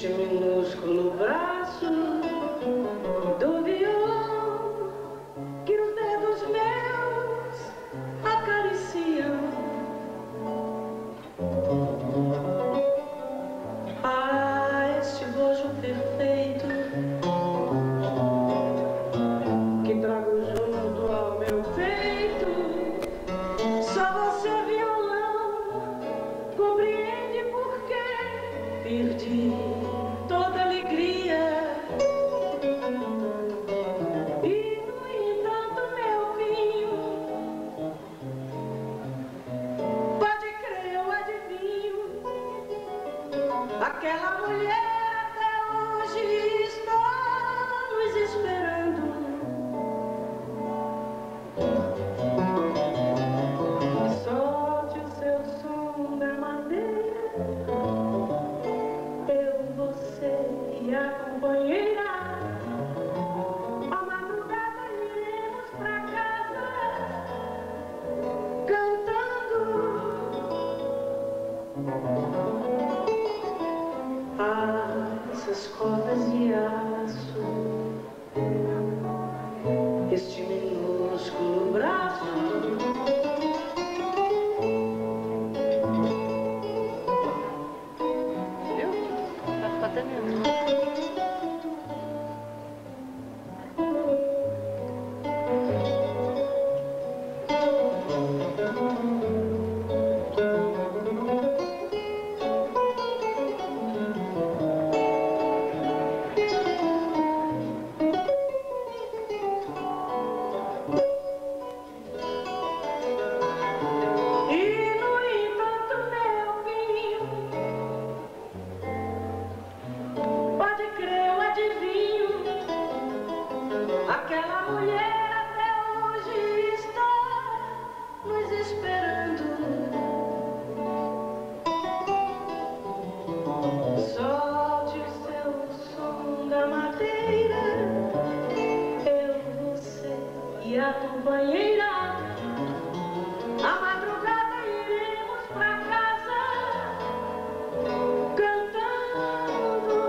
este minúsculo braço do violão que os dedos meus acariciam. Ah, este bojo perfeito que trago junto ao meu peito. Só você, violão, compreende por que perdi toda alegria. E, no entanto, meu vinho, pode crer, eu adivinho, aquela mulher até hoje está nos esperando. Solte o seu som da madeira, eu, você e a companheira. À madrugada iremos pra casa cantando. Ah, essas cordas de aço, este minúsculo braço. Viu? Vai ficar até dentro. E, no entanto, meu vinho, pode crer, eu adivinho, aquela mulher até hoje está nos esperando. Solte o seu som da madeira, eu, você e a companheira. À madrugada iremos pra casa cantando.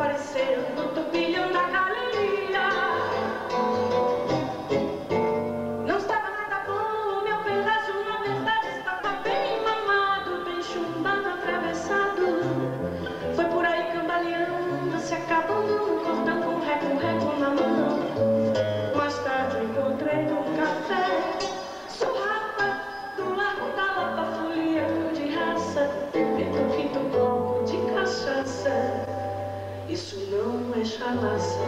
apareceram no turbilhão da galeria. Não estava nada bom, o meu pedaço na verdade estava bem mamado, bem chumbado, atravessado. Foi por aí cambaleando, se acabando, cortando um reco na mão. Mais tarde encontrei num café surrapa do Largo da Lapa, folia de raça, feito um quinto copo de cachaça. Isso não é chalaça.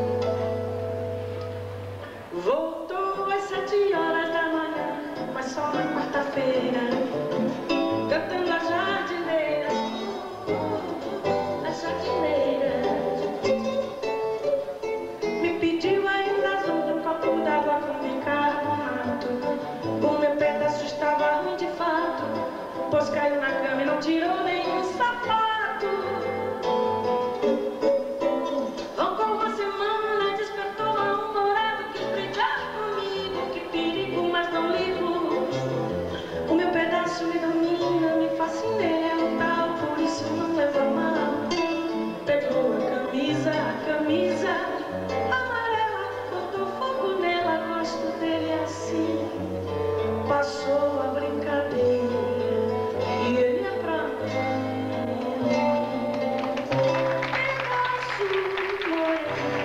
Voltou às 7 horas da manhã, mas só na quarta-feira, cantando a jardineira, a jardineira. Me pediu ainda um copo d'água com bicarbonato. O meu pedaço estava ruim de fato, pois caiu na cama e não tirou nenhum sapato. Roncou uma semana, despertou mal-humorado, quis brigar comigo, que perigo, mas não ligo. O meu pedaço me domina, me fascina, ele é um tal, por isso não leva mal. Pegou a camisa amarela, botou fogo nela, gosto dele assim. Passou a brincadeira e ele é pra mim pedaço moreno.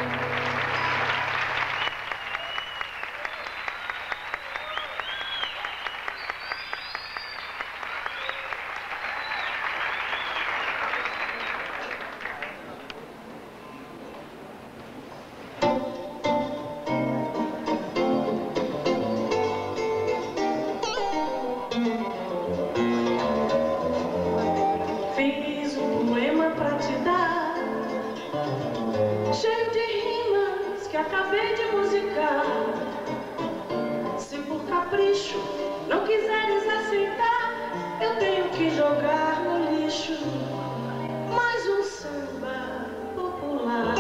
Fiz um poema pra te dar, cheio de rimas que acabei de musicar. Se por capricho não quiseres aceitar, eu tenho que jogar no lixo mais um samba popular.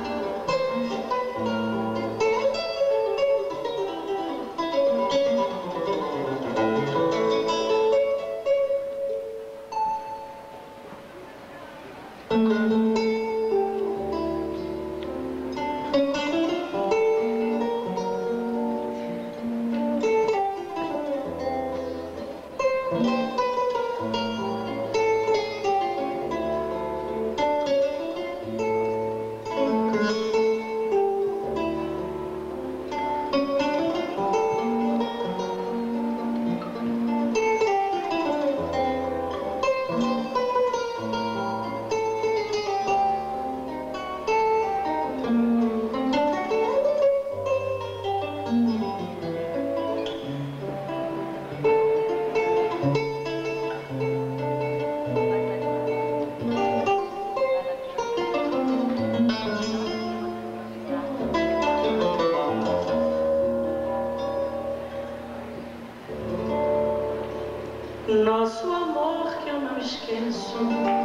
Nosso amor que eu não esqueço,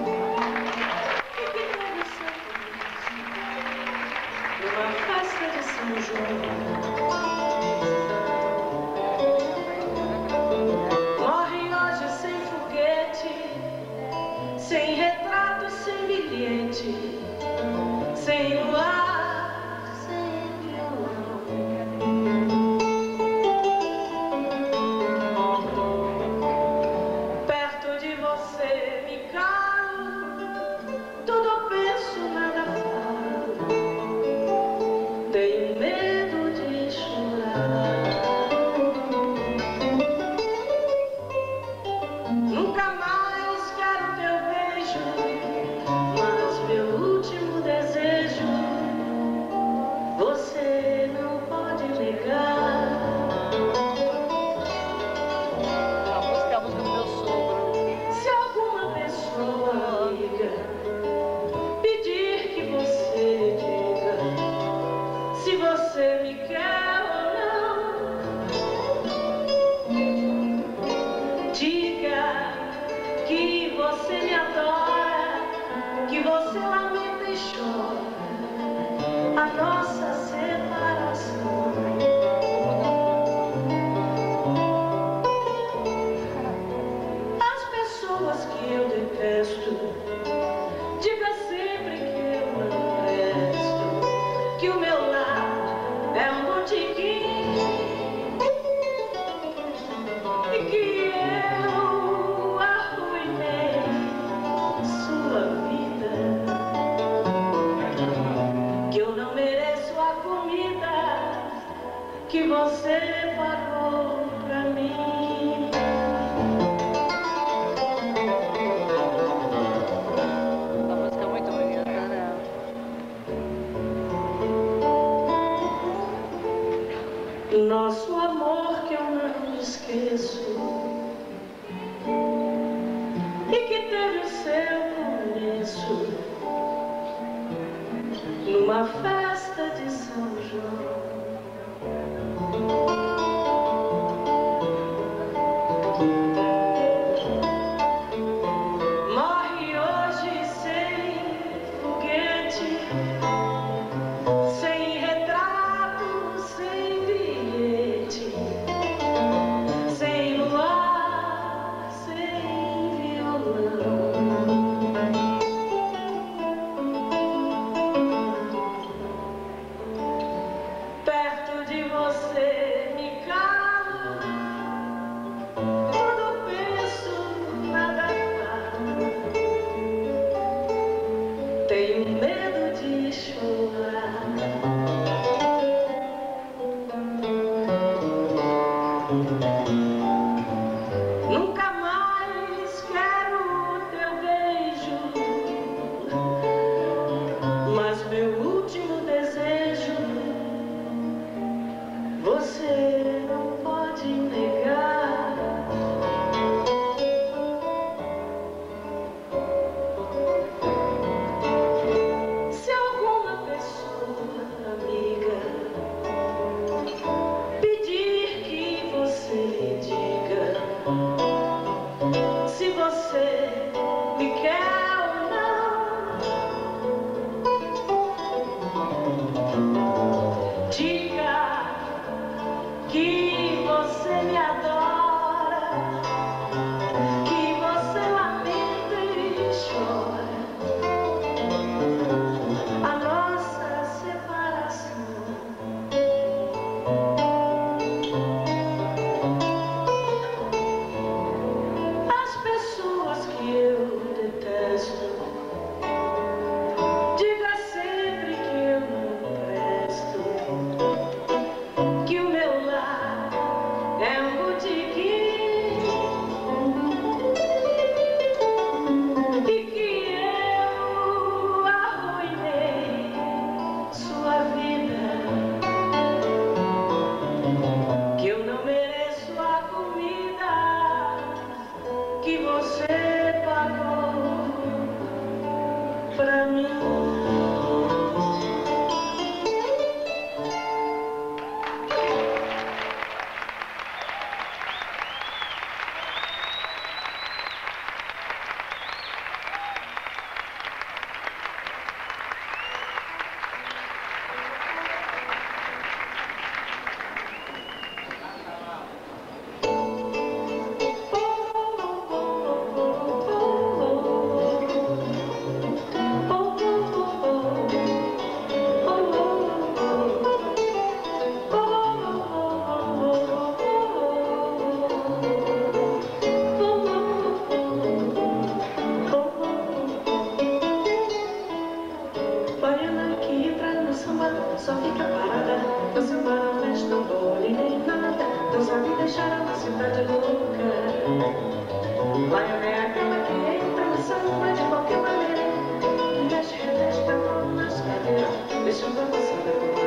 e que deve ser numa festa de São João. Morre hoje sem foguete, sem retrato, sem bilhete, sem luar, sem violão. Perto de você me calo, tudo penso, nada falo. Tenho medo de chorar. Nunca mais quero teu beijo, mas meu último desejo você não pode negar. A música do meu sogro. Se alguma pessoa amiga pedir que você diga se você me quer ou não, diga que você me adora, que você lamenta e chora a nossa separação. As pessoas que eu detesto, diga sempre que eu você pagou pra mim. A música é muito bonita, né? Nosso amor que eu não esqueço e que teve o seu começo numa festa de São João. Morre hoje sem foguete, sem retrato, sem bilhete, sem luar, sem violão. Perto de você me calo, quando penso nada falo, tenho medo de chorar. Nunca mais quero o teu beijo, mas meu último desejo você não pode negar. Se alguma pessoa amiga pedir que você lhe diga se você me quer ou não, diga que você me adora, que você lamenta e chora a nossa separação. As pessoas que eu detesto, diga sempre que eu não presto, que o meu lar é um botequim e que eu arruinei sua vida, que eu não mereço a comida que você pagou pra mim. Baiana que entra no samba, só fica parada. No samba não mexe, não bole nem nada, não sabe deixar uma cidade louca. Baiana é aquela que entra no samba de qualquer maneira, que mexe, remete a mão nas cadeiras, deixando a moçada com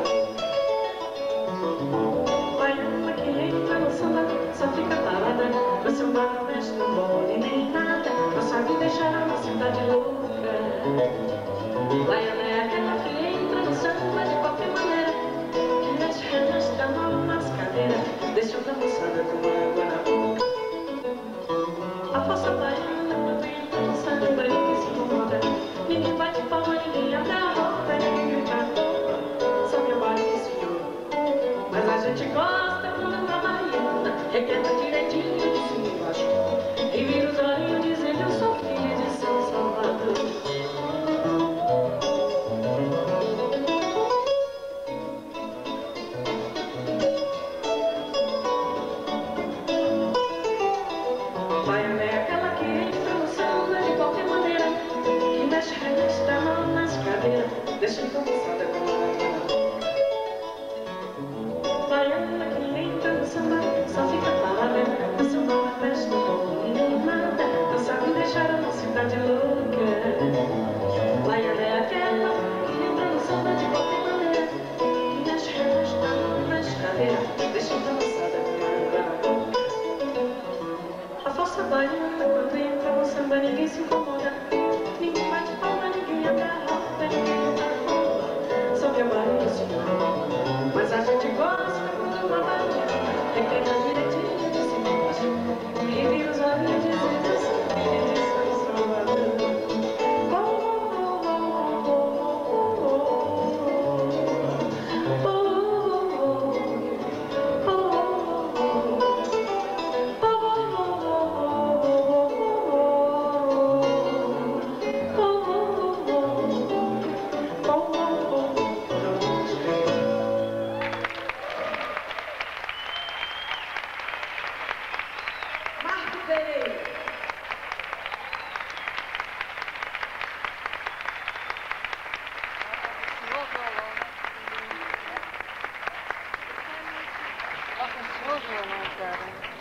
a baiana que entra no samba, só fica parada. No samba não mexe, não bole nem nada, não sabe deixar uma cidade louca. Baiana é aquela que entra no samba de qualquer maneira, que mexe, remete a mão nas cadeiras, deixando a moçada com água na boca. A força baiana quando entra no samba, ninguém se incomoda, ninguém bate palma, ninguém abre a boca, ninguém grita, só meu barulho, senhor. Mas a gente gosta quando a baiana requebra direitinho de cima e embaixo e vira os olhinhos dizendo: eu sou filha de São Salvador. atencioso ou não, cara?